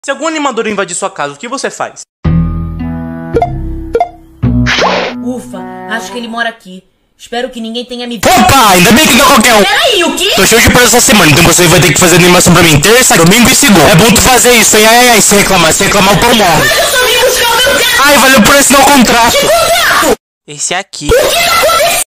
Se algum animador invadir sua casa, o que você faz? Ufa, acho que ele mora aqui. Espero que ninguém tenha me visto. Opa, ainda bem que não é qualquer um. Peraí, o quê? Tô cheio de pressa essa semana, então você vai ter que fazer animação pra mim terça, domingo e segunda. É bom tu fazer isso, hein? Ai, se reclamar o pão morre. Mas eu só vim buscar o meu gato. Ai, valeu por assinar o contrato. Que contrato? Esse aqui. Por que não